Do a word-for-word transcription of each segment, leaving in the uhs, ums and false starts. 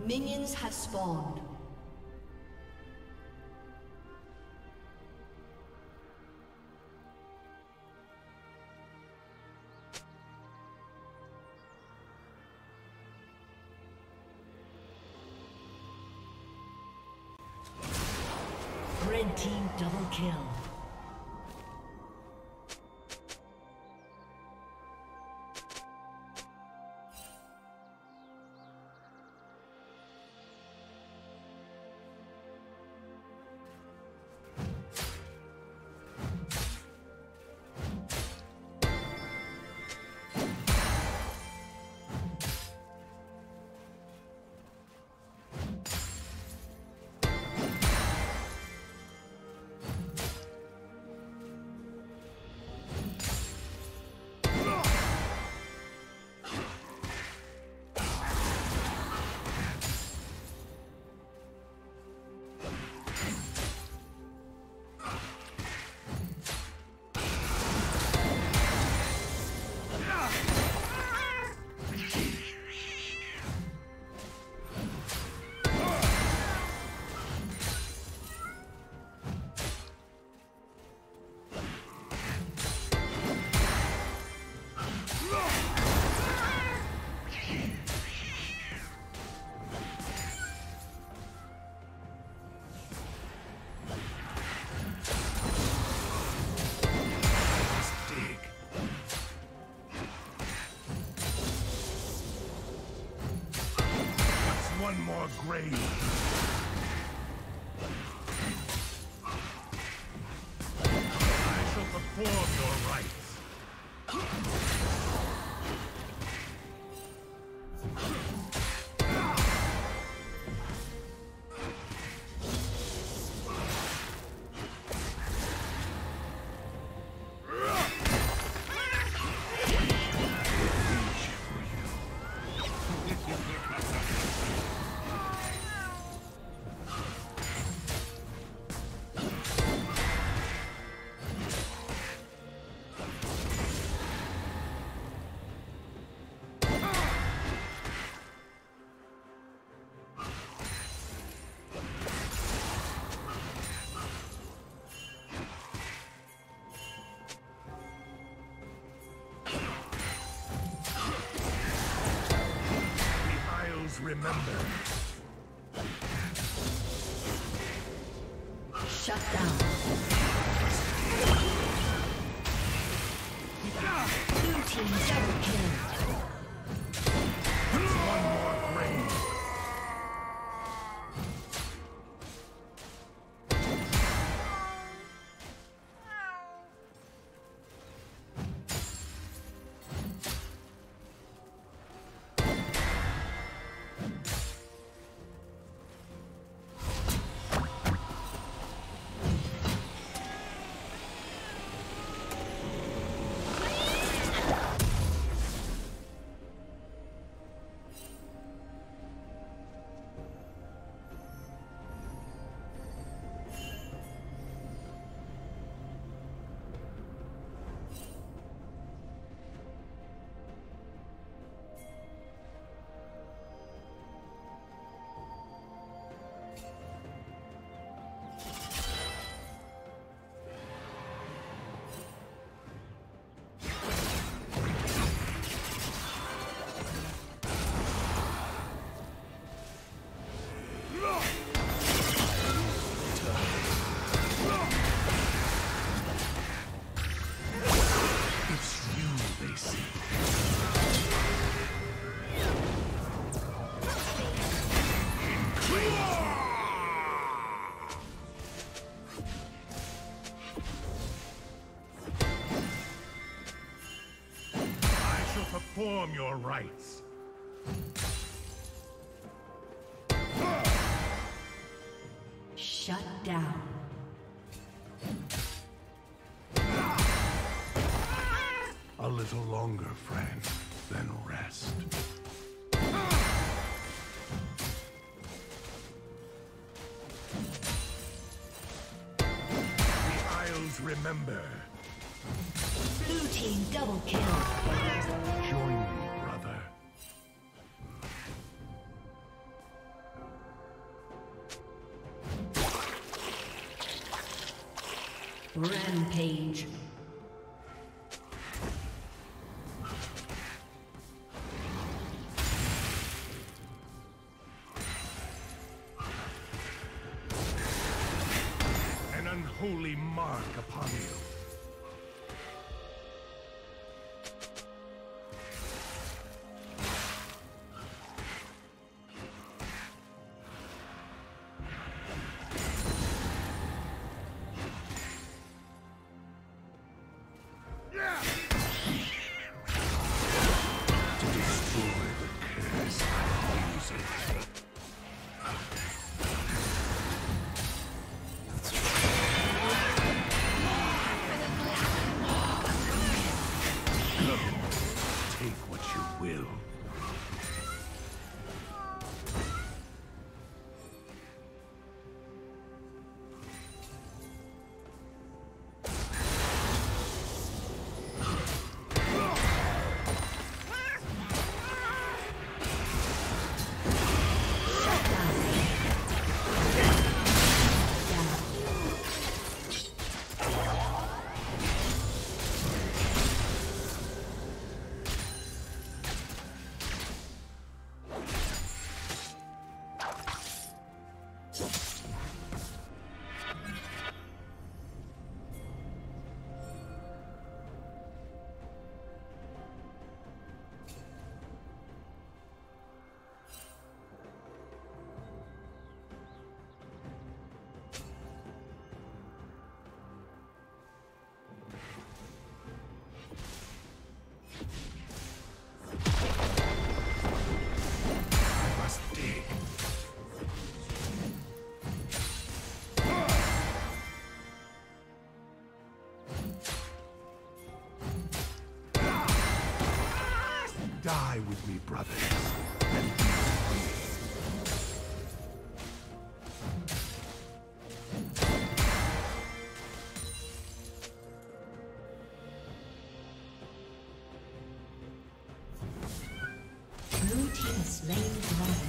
Minions have spawned. Red team double kill. One more grave. I shall perform your rites. Remember. Shut down. Blue team double kill. One more grave. Perform your rites. Shut down. A little longer, friend, then rest. The Isles remember. Blue team double kill. Join me, brother. Rampage. An unholy mark upon you. Die with me, brothers. Blue team slain dragon.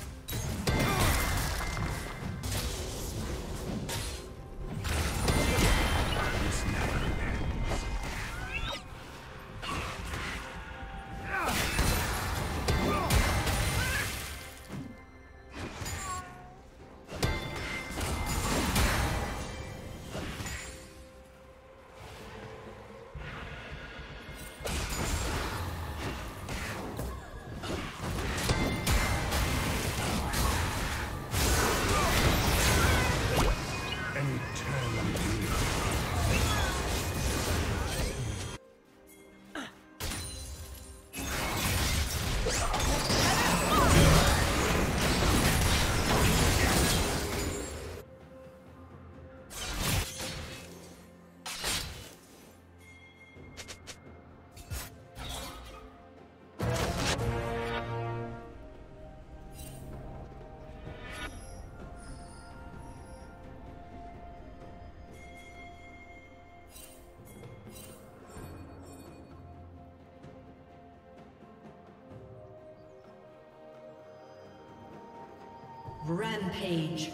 Rampage.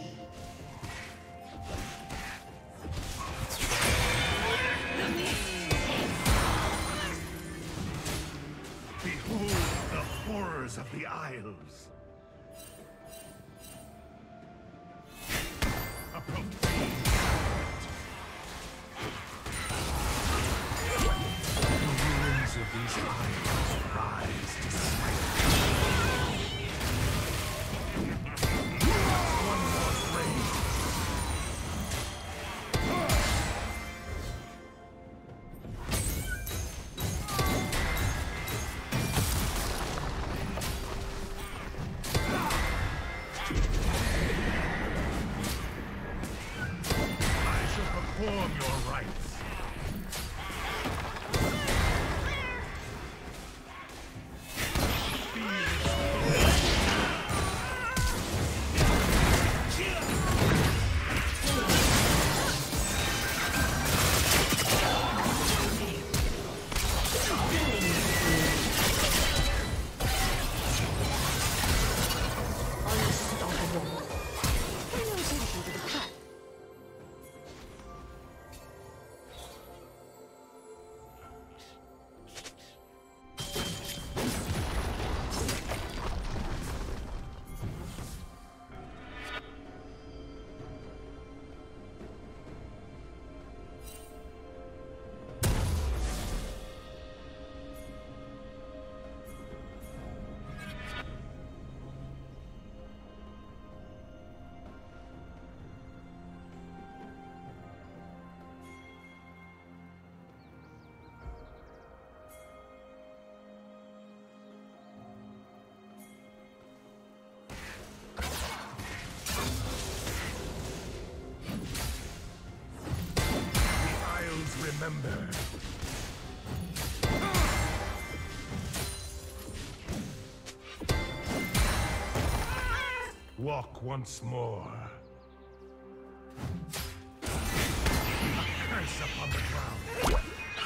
Behold the horrors of the Isles. Approach. The ruins of these isles rise to sight. One more flame. remember. Walk once more. A curse upon the ground.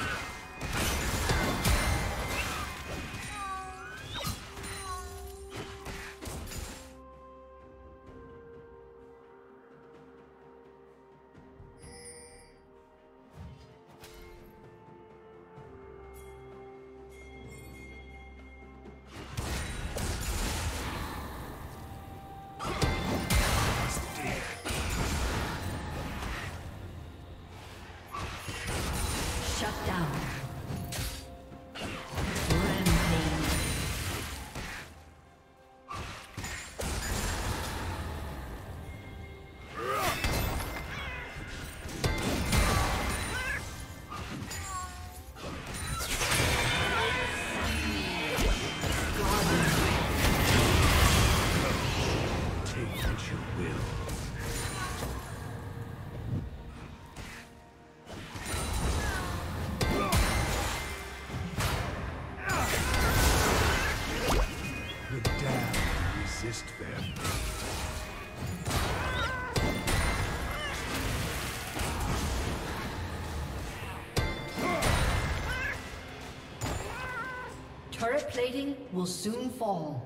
Turret plating will soon fall.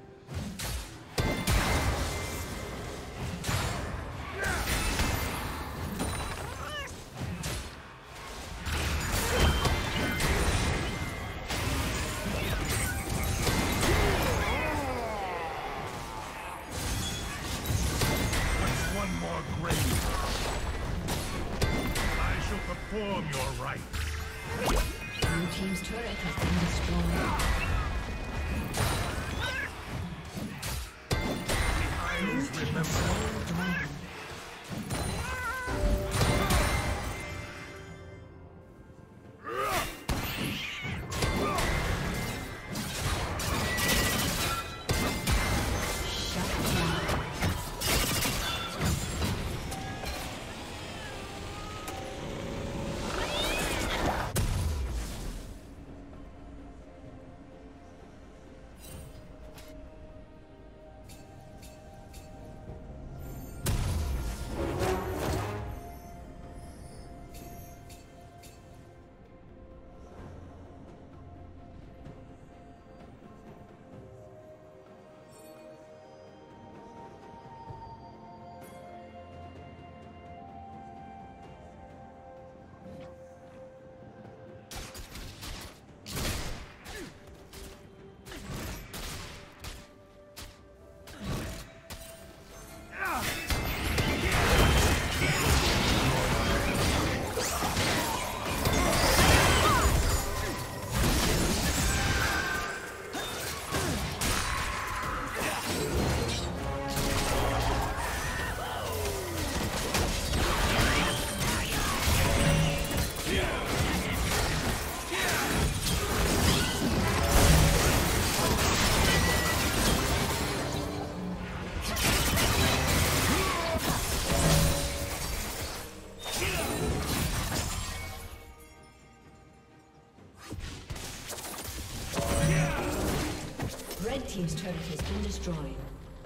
Red team's turret has been destroyed.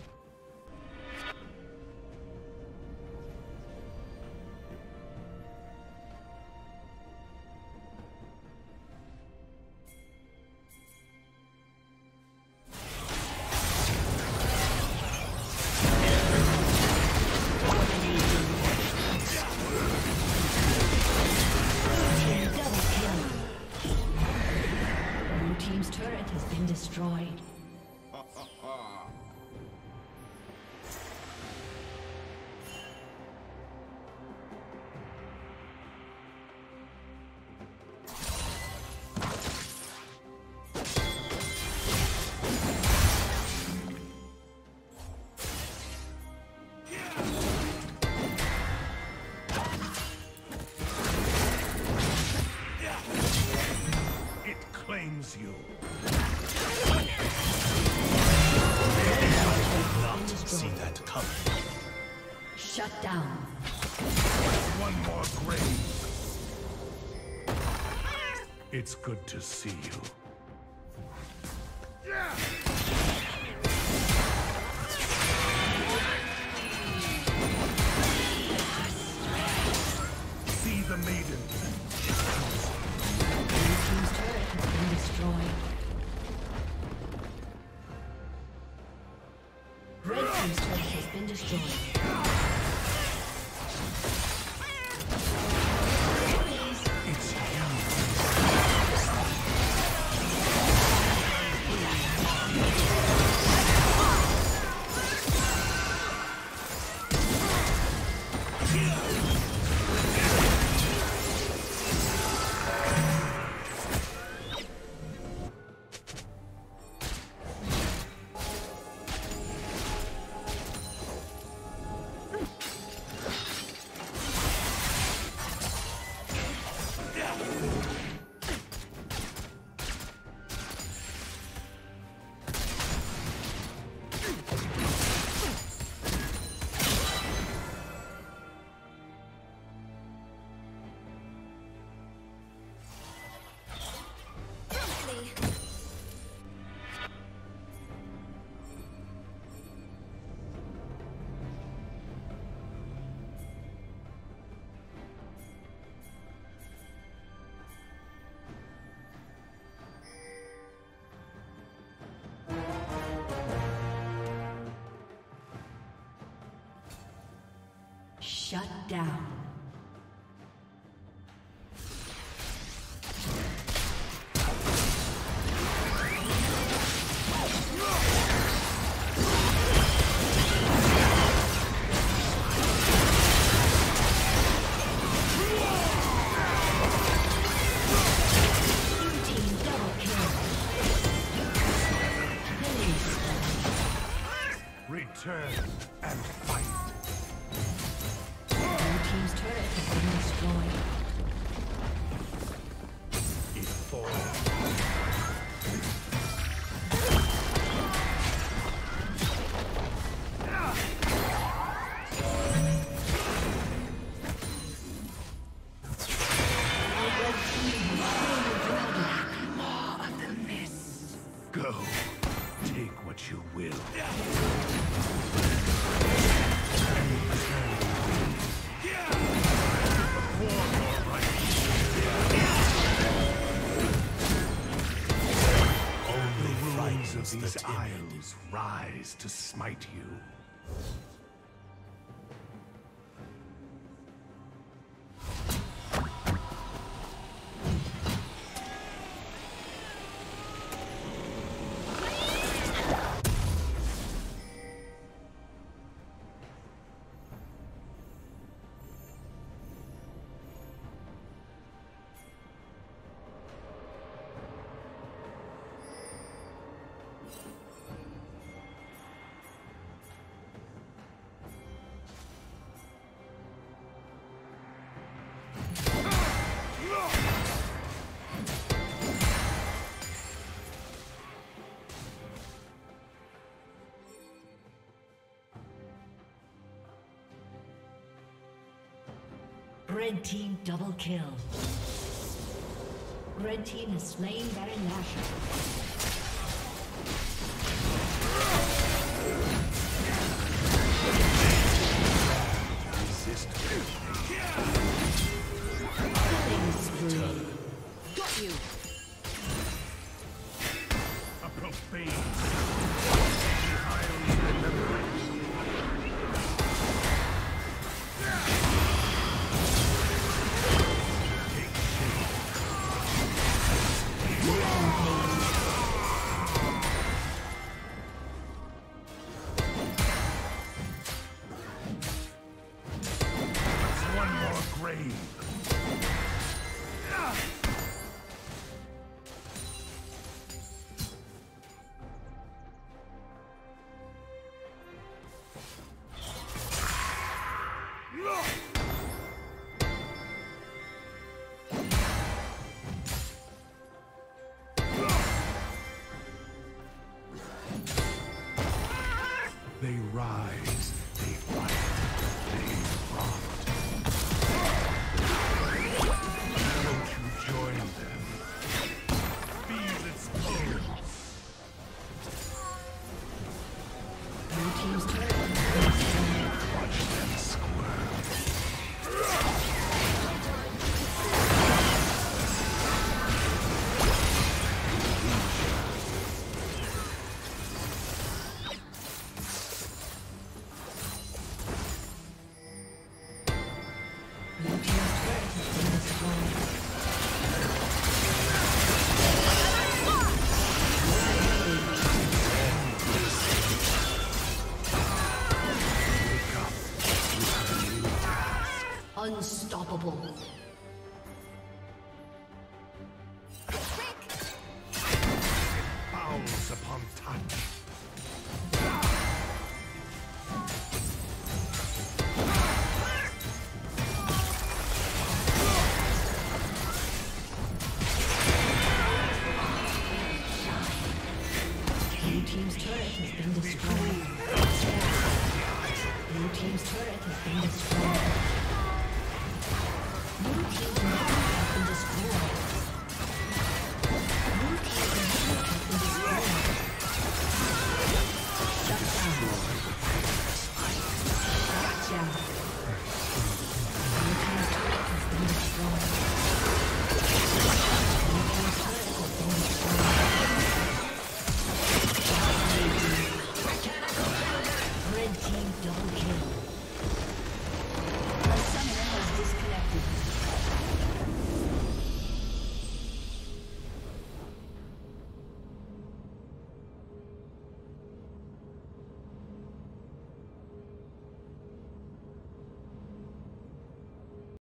Destroyed. It claims you. See that coming. Shut down. One more grave. It's good to see you. See the maiden. Blue team's turret has been destroyed. Red team's turret has been destroyed. Shut down. Return and fight. Blue team's turret has been destroyed. It falls. Maw of the mist. Go. Take what you will. Only the ruins of these isles rise to smite you. Red team double kill. Red team has slain Baron Nashor. Got you. A profane. Highly remembrance. One more grave. They rise, they fight, they rot. Don't you join them? Unstoppable. Fouls upon touch. Blue team's turret has been destroyed. Blue team's turret has been destroyed. Blue team's turret has been destroyed. Blue team's turret has been destroyed. Shut down. Shut down. Blue team's turret has been destroyed. Blue team's turret has been destroyed. Red team double kill.